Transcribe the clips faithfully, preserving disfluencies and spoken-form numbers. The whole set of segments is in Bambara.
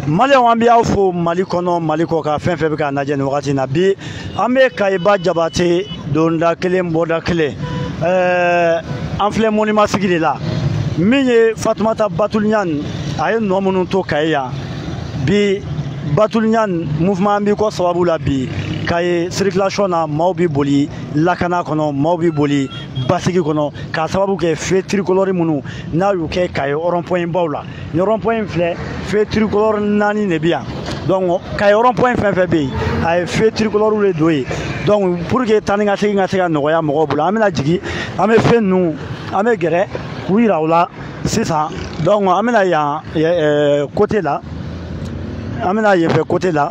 Mali an bɛ aw fo Mali kɔnɔ Mali kɔ ka fɛn fɛn bɛ ka lajɛ nin wagati na bi an bɛ Kayiba Jabate donda kelen bɔda kelen ɛɛ an filɛ monument sigi de la min ye Fatumata Batuli Ɲani a ye nɔ minnu to Kayi yan bi Batuli Ɲani mouvement bi kɔ sababu la bi Kayi circulation na maaw bi boli lakana kɔnɔ maaw bi boli basigi kɔnɔ ka sababu kɛ feu tricolore minnu n'a y'u kɛ Kayi rond-point baw la ni rond-point filɛ feu tricolore naani de bi yan donc Kayi rond-point fɛn fɛn bɛ yen a ye feu tricolore de don yen donc pour que taa ni ka segin ka se ka nɔgɔya mɔgɔw bolo an bɛna jigin an bɛ fɛn ninnu an bɛ gɛrɛ k'u yira u la sisan donc an bɛna yan ɛɛ côté la an bɛna yen fɛ côté la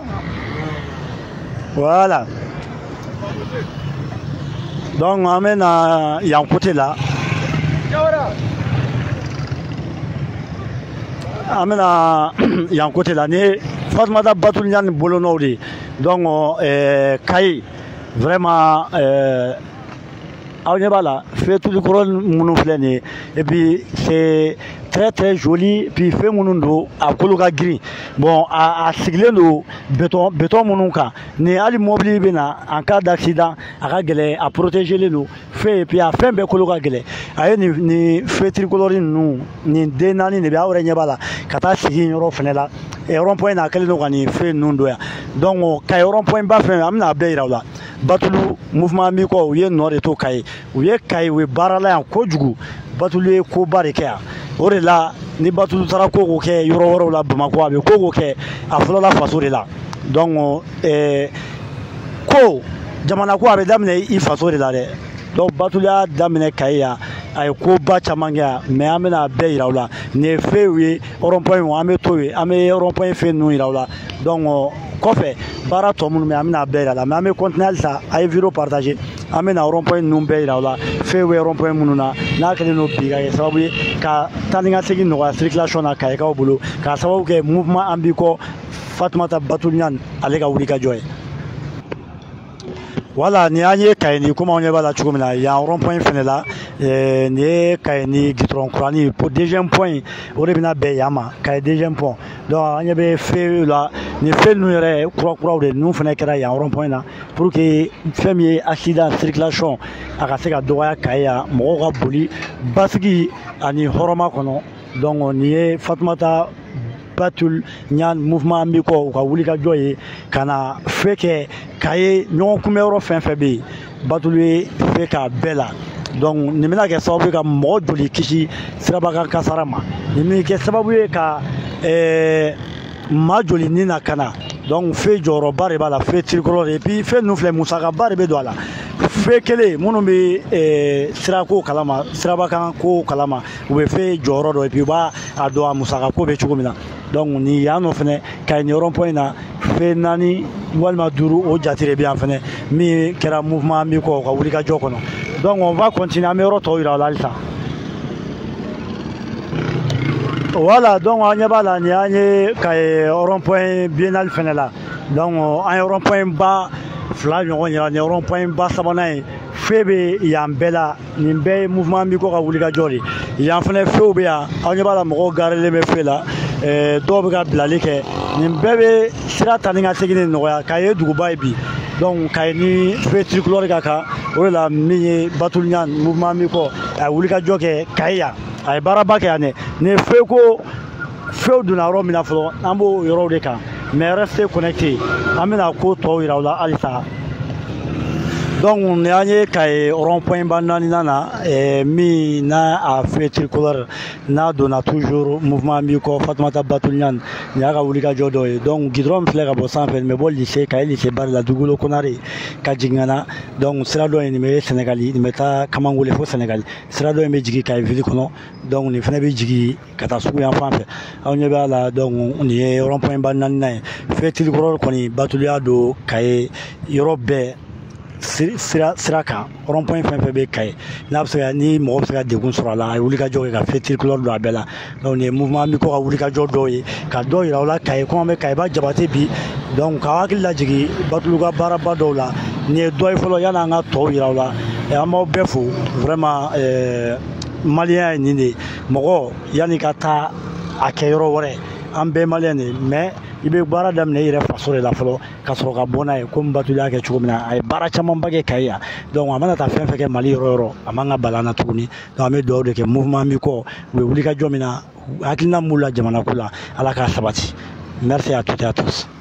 voilà donc an bɛna yan côté la an bɛna yan côté la ni Fatumata Batuli Ɲani bolonɔw de donc ɛɛ Kayi vraiment ɛɛ aw ɲɛ b'a la feu tricolore minnu filɛ nin ye et puis c'est très très joli puis feu minnu don a kolo ka girin bon a a sigilen don béton béton minnu kan ni hali mobili bɛ na en cas d'accident a ka gɛlɛn a protégelen don feu et puis a fɛn bɛɛ kolo ka gɛlɛn a ye nin nin feu tricolore ninnu nin den naani de bɛ aw yɛrɛ ɲɛ b'a la ka taa sigi yɔrɔ fɛnɛ la rond point na kɛlen don ka nin feu ninnu don yan donc Kayi rond point ba fɛn an bɛna a bɛɛ yira u la Batulu mouvement mi kɔ u ye nɔ de to Kayi u ye Kayi u ye baarala yan kojugu Batulu ye koba de kɛ yan o de la ni Batulu taara ko ko kɛ yɔrɔ wɛrɛw la Bamakɔ a bɛ ko ko kɛ a fɔlɔla faso de la donc ɛɛ ko jamana ko a bɛ daminɛ i faso de la dɛ donc Batulu y'a daminɛ Kayi yan a ye koba caman kɛ yan mais an bɛna a bɛɛ yira u la nin ye feu ye rond point an bɛ to yen an bɛ rond point feu ninnu yira u la donc kɔfɛ baara tɔ minnu bɛ an bɛna a bɛɛ yira la mais an bɛ continuer halisa a ye vidéo partager an bɛna rond point ninnu bɛɛ yira u la feu bɛ rond point minnu na n'a kɛlen don bi ka kɛ sababu ye ka taa ni ka segin nɔgɔya circulation na Kayikaw bolo k'a sababu kɛ mouvement an b'i kɔ Fatumata Batuli Ɲani ale ka wuli ka jɔ ye. Voilà ni an ye Kayi ni komi aw ɲɛ b'a la cogo min na yan rond point fɛnɛ la ɛɛ nin ye Kayi ni goudron kurani pour deuxième point o de bɛna bɛn yan ma Kayi deuxième point donc an ɲɛ bɛ feu la ni feu ninnu yɛrɛ kura kuraw de ninnu fɛnɛ kɛra yan rond point na pour que fɛn min ye accident circulation a ka se ka dɔgɔya Kayi yan mɔgɔw ka boli basigi ani hɔrɔnma kɔnɔ donc nin ye Fatumata Batuli Ɲani mouvement mi kɔ u ka wuli ka jɔ ye ka na feu kɛ Kayi ɲɔgɔn kunbɛyɔrɔ fɛn fɛn bɛ yen Batulu ye feu k'a bɛɛ la donc nin bɛna kɛ sababu ye ka mɔgɔ joli kisi sirabakan kasara ma nin bɛ kɛ sababu ye ka ɛɛ maa joli nin na ka na donc feu jɔyɔrɔba de b'a la feu tricolore et puis feu ninnu filɛ musakaba de bɛ don a la feu kelen minnu bɛ ɛɛ sirako kalama sirabakan ko kalama u bɛ feu jɔyɔrɔ dɔ et puis u b'a a dɔn a musakako bɛ cogo min na donc nin yan nɔ fɛnɛ Kayi nin rond point na feu naani walima duuru o jate de bɛ yan fɛnɛ min kɛra mouvement mi kɔ u ka wuli ka jɔ kɔnɔ donc on va continuer an bɛ yɔrɔ tɔw yira u la halisa. Voilà donc an ɲɛ b'a la nin an ye Kayi rond point biennale fɛnɛ la donc an ye rond point ba fila ɲɔgɔn yira nin rond point ba sabanan ye feu bɛ yan bɛɛ la nin bɛɛ ye mouvement mi kɔ ka wuli ka jɔ de yan fɛnɛ feu bɛ yan an ɲɛ b'a la mɔgɔw garelen bɛ feu la ɛɛ dɔw bɛ ka bilali kɛ nin bɛɛ bɛ sira taa ni ka segin de nɔgɔya Kayi ye duguba ye bi donc Kayi ni feu tricolore ka kan o de la min ye Batuli Ɲani mouvement mi kɔ a ye wuli ka jɔ kɛ Kayi yan a ye baaraba kɛ yan dɛ nin feu ko feu donna yɔrɔ min na fɔlɔ an b'o yɔrɔw de kan mais restez connectés an bɛna ko tɔw yira u la halisa donc nin an ye Kayi rond point ba naaninan na ɛɛ min n'a a feu tricolore n'a donna toujours mouvement mi kɔ Fatumata Batuli Ɲani nin y'a ka wuli ka jɔ dɔ ye donc goudron min filɛ ka bɔ sanfɛ nin bɛ bɔ lycée Kayi lycée ba de la Dugukolo Konare ka jigin ka na donc sira dɔ in nin bɛ Sɛnɛgali nin bɛ taa Kamangole fo Sɛnɛgali sira dɔ in bɛ jigin Kayi ville kɔnɔ donc nin fɛnɛ bɛ jigin ka taa sugu yan fan fɛ aw ɲɛ b'a la donc nin ye rond point ba naaninan ye feu tricolore kɔni Batulu y'a don Kayi yɔrɔ bɛɛ sira sira kan rond point fɛn fɛn bɛ Kayi n'a bɛ se ka ni mɔgɔ bɛ se ka degun sɔrɔ a la a ye wuli ka jɔ kɛ ka feu tricolore don a bɛɛ la donc nin ye mouvement mi kɔ ka wuli ka jɔ dɔw ye ka dɔw yira u la Kayi komi an bɛ Kayiba Jabate bi donc ka hakili lajigin Batulu ka baaraba dɔw la nin ye dɔ ye fɔlɔ yanni an ka tɔw yira u la an b'aw bɛɛ fo vraiment ɛɛ maliyɛn ye nin de mɔgɔ yanni ka taa a kɛ yɔrɔ wɛrɛ an bɛɛ maliyɛn de mais i bɛ baara daminɛ i yɛrɛ faso de la fɔlɔ ka sɔrɔ ka bɔ n'a ye komi Batu y'a kɛ cogo min na a ye baara camanba kɛ Kayi yan donc a mana taa fɛn fɛn kɛ Mali yɔrɔ o yɔrɔ a man ka bala an na tuguni donc an bɛ dugawu de kɛ mouvement min kɔ u bɛ wuli ka jɔ min na hakilina min b'u la jamana ko la Ala k'a sabati merci à toutes et à tous.